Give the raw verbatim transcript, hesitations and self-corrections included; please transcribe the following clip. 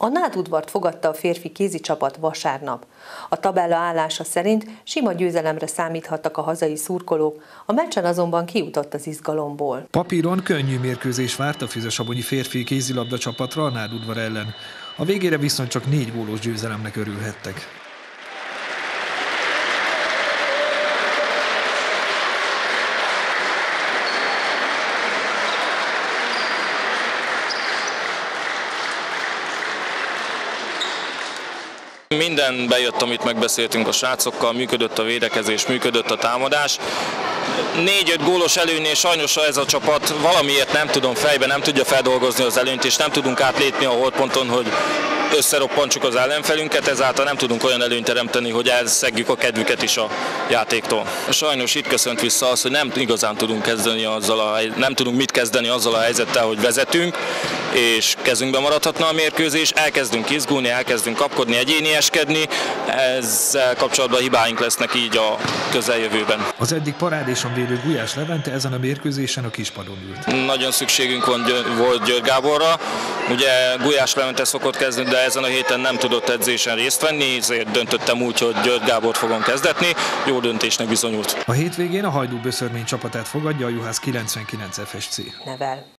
A Nádudvart fogadta a férfi kézi csapat vasárnap. A tabella állása szerint sima győzelemre számíthattak a hazai szurkolók, a meccsen azonban kijutott az izgalomból. Papíron könnyű mérkőzés várt a füzesabonyi férfi kézilabda csapatra a Nádudvar ellen. A végére viszont csak négy gólos győzelemnek örülhettek. Minden bejött, amit megbeszéltünk a srácokkal, működött a védekezés, működött a támadás. Négy-öt gólos előnynél sajnos ez a csapat valamiért nem tudom fejben, nem tudja feldolgozni az előnyt, és nem tudunk átlépni a holdponton, hogy összeroppantsuk az ellenfelünket, ezáltal nem tudunk olyan előnyt teremteni, hogy elszegjük a kedvüket is a játéktól. Sajnos itt köszönt vissza az, hogy nem igazán tudunk kezdeni azzal a, nem tudunk mit kezdeni azzal a helyzettel, hogy vezetünk, és kezünkbe maradhatna a mérkőzés, elkezdünk izgulni, elkezdünk kapkodni, egyénieskedni, ezzel kapcsolatban hibáink lesznek így a közeljövőben. Az eddig parádéson védő Gulyás Levente ezen a mérkőzésen a kispadon ült. Nagyon szükségünk van, volt György Gáborra, ugye Gulyás Levente szokott kezdeni, de ezen a héten nem tudott edzésen részt venni, ezért döntöttem úgy, hogy György Gábort fogom kezdetni, jó döntésnek bizonyult. A hétvégén a Hajdú Böszörmény csapatát fogadja a Juhász kilencvenkilenc ef es cé. Nevel.